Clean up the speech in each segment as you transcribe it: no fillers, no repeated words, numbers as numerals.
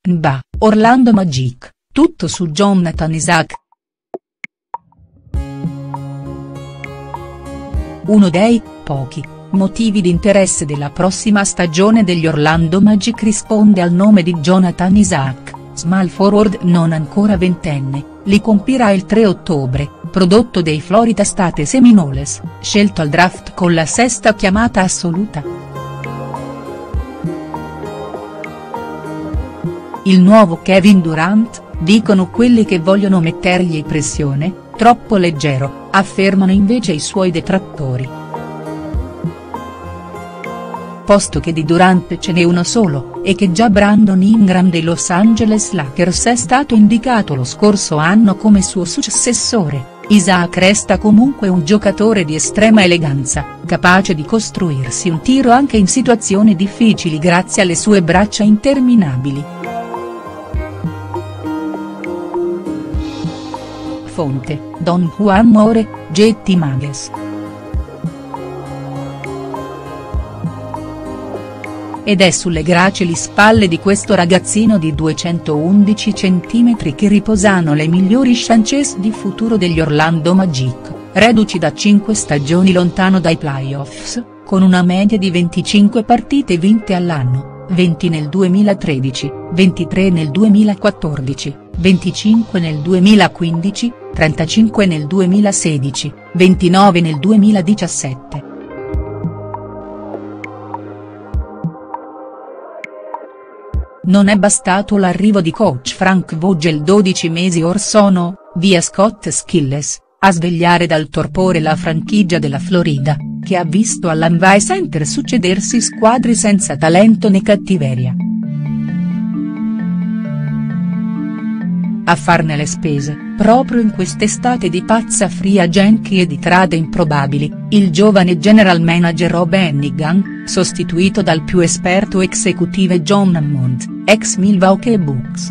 NBA, Orlando Magic, tutto su Jonathan Isaac. Uno dei pochi motivi di interesse della prossima stagione degli Orlando Magic risponde al nome di Jonathan Isaac, small forward non ancora ventenne, li compirà il 3 ottobre, prodotto dei Florida State Seminoles, scelto al draft con la sesta chiamata assoluta. Il nuovo Kevin Durant, dicono quelli che vogliono mettergli pressione, troppo leggero, affermano invece i suoi detrattori. Posto che di Durant ce n'è uno solo, e che già Brandon Ingram dei Los Angeles Lakers è stato indicato lo scorso anno come suo successore, Isaac resta comunque un giocatore di estrema eleganza, capace di costruirsi un tiro anche in situazioni difficili grazie alle sue braccia interminabili. Fonte, Don Juan More, Getty Images. Ed è sulle gracili spalle di questo ragazzino di 211 cm che riposano le migliori chances di futuro degli Orlando Magic, reduci da 5 stagioni lontano dai playoffs, con una media di 25 partite vinte all'anno, 20 nel 2013, 23 nel 2014, 25 nel 2015, 35 nel 2016, 29 nel 2017. Non è bastato l'arrivo di coach Frank Vogel 12 mesi or sono, via Scott Skiles, a svegliare dal torpore la franchigia della Florida, che ha visto all'Amway Center succedersi squadre senza talento né cattiveria. A farne le spese, proprio in quest'estate di pazza free agency e di trade improbabili, il giovane general manager Rob Hennigan, sostituito dal più esperto executive John Hammond, ex Milwaukee Bucks.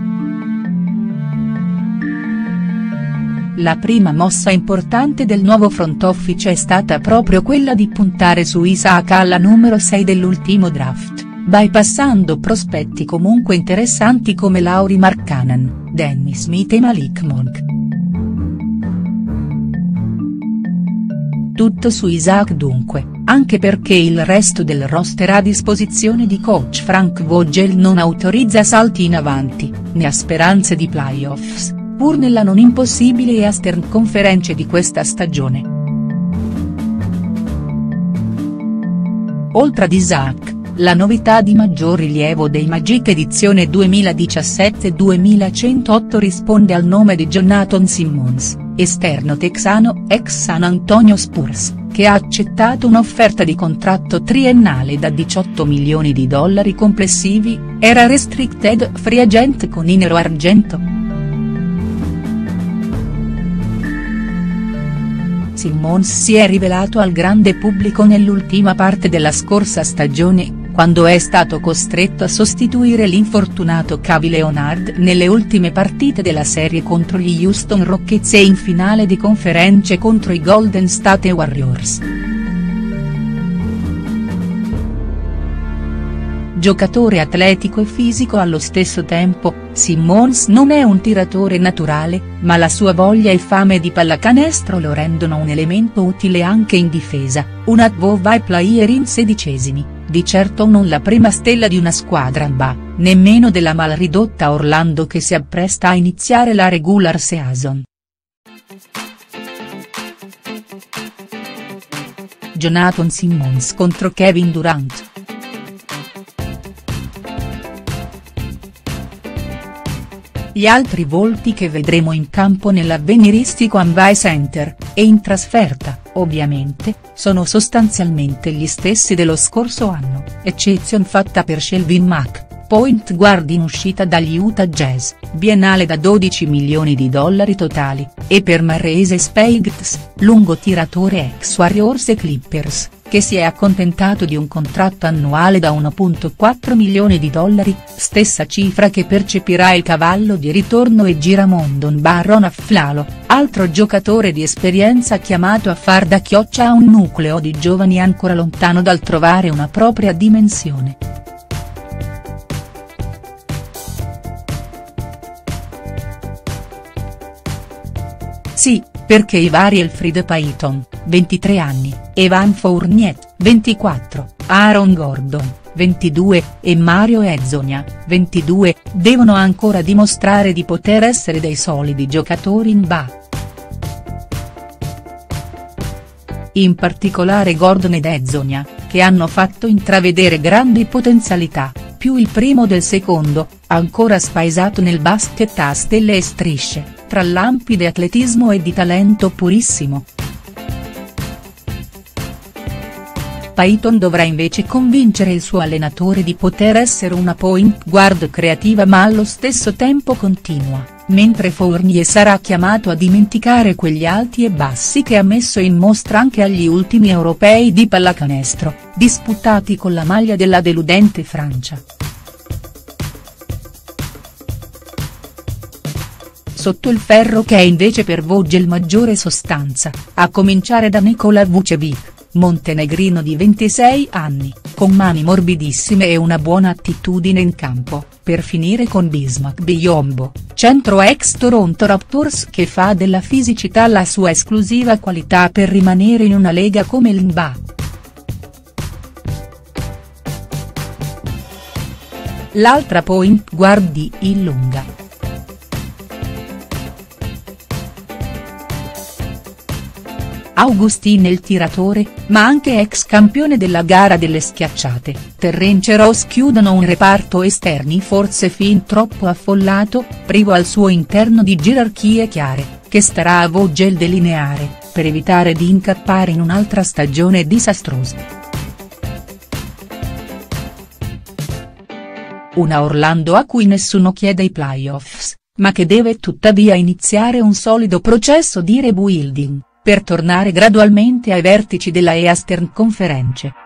La prima mossa importante del nuovo front office è stata proprio quella di puntare su Isaac alla numero 6 dell'ultimo draft, bypassando prospetti comunque interessanti come Lauri Markkanen, Danny Smith e Malik Monk. Tutto su Isaac dunque, anche perché il resto del roster a disposizione di coach Frank Vogel non autorizza salti in avanti, né ha speranze di playoffs, pur nella non impossibile Eastern Conference di questa stagione. Oltre ad Isaac, la novità di maggior rilievo dei Magic edizione 2017-2108 risponde al nome di Jonathan Simmons, esterno texano ex San Antonio Spurs, che ha accettato un'offerta di contratto triennale da $18 milioni complessivi, era restricted free agent con i nero-argento. Simmons si è rivelato al grande pubblico nell'ultima parte della scorsa stagione, quando è stato costretto a sostituire l'infortunato Kawhi Leonard nelle ultime partite della serie contro gli Houston Rockets e in finale di conference contro i Golden State Warriors. Giocatore atletico e fisico allo stesso tempo, Simmons non è un tiratore naturale, ma la sua voglia e fame di pallacanestro lo rendono un elemento utile anche in difesa, un at-vai player in sedicesimi, di certo non la prima stella di una squadra NBA, nemmeno della mal ridotta Orlando che si appresta a iniziare la regular season. Jonathan Simmons contro Kevin Durant. Gli altri volti che vedremo in campo nell'avveniristico Amway Center, e in trasferta, ovviamente, sono sostanzialmente gli stessi dello scorso anno, eccezion fatta per Shelvin Mack, point guard in uscita dagli Utah Jazz, biennale da $12 milioni totali, e per Marreese Speights, lungo tiratore ex Warriors e Clippers, che si è accontentato di un contratto annuale da $1,4 milioni, stessa cifra che percepirà il cavallo di ritorno e giramondo Baron Afflalo, altro giocatore di esperienza chiamato a far da chioccia a un nucleo di giovani ancora lontano dal trovare una propria dimensione. Sì, perché i vari Elfriede Payton, 23 anni, Evan Fournier, 24, Aaron Gordon, 22, e Mario Hezonja, 22, devono ancora dimostrare di poter essere dei solidi giocatori in NBA. In particolare Gordon ed Hezonja, che hanno fatto intravedere grandi potenzialità, più il primo del secondo, ancora spaesato nel basket a stelle e strisce, tra lampi di atletismo e di talento purissimo. Payton dovrà invece convincere il suo allenatore di poter essere una point guard creativa ma allo stesso tempo continua, mentre Fournier sarà chiamato a dimenticare quegli alti e bassi che ha messo in mostra anche agli ultimi europei di pallacanestro, disputati con la maglia della deludente Francia. Sotto il ferro che è invece per Vogel maggiore sostanza, a cominciare da Nikola Vucevic, montenegrino di 26 anni, con mani morbidissime e una buona attitudine in campo, per finire con Bismack Biyombo, centro ex Toronto Raptors che fa della fisicità la sua esclusiva qualità per rimanere in una lega come l'NBA. L'altra point guard di Illunga. Augustin il tiratore, ma anche ex campione della gara delle schiacciate, Terrence Ross chiudono un reparto esterni forse fin troppo affollato, privo al suo interno di gerarchie chiare, che starà a Vogel delineare, per evitare di incappare in un'altra stagione disastrosa. Una Orlando a cui nessuno chiede i playoffs, ma che deve tuttavia iniziare un solido processo di rebuilding, per tornare gradualmente ai vertici della Eastern Conference.